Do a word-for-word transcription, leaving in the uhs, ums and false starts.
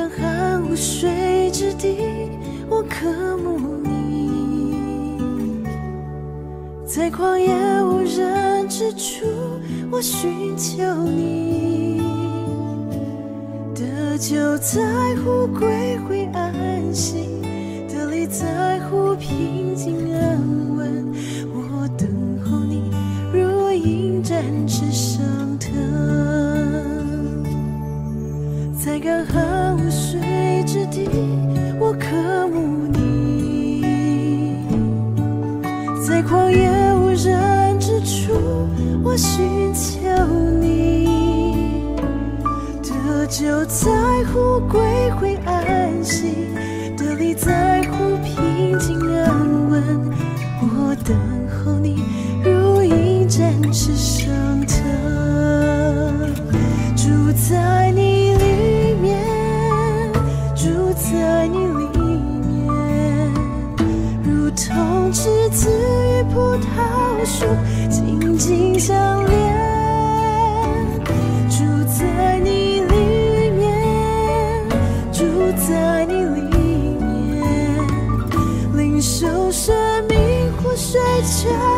寒湖水之地，我渴慕你；在旷野无人之处，我寻求你。得救在乎归回安息，得力在乎平静安稳。我等候你，如鹰展翅上腾。在干旱无水之地，我渴慕你；在旷野无人之处，我寻求你。得救在乎归回安息，得力在乎平静安稳。我等候你，如鹰展翅上腾。住在你里面，住在你里面，如同枝子与葡萄树紧紧相连。住在你里面，住在你里面，领受生命活水泉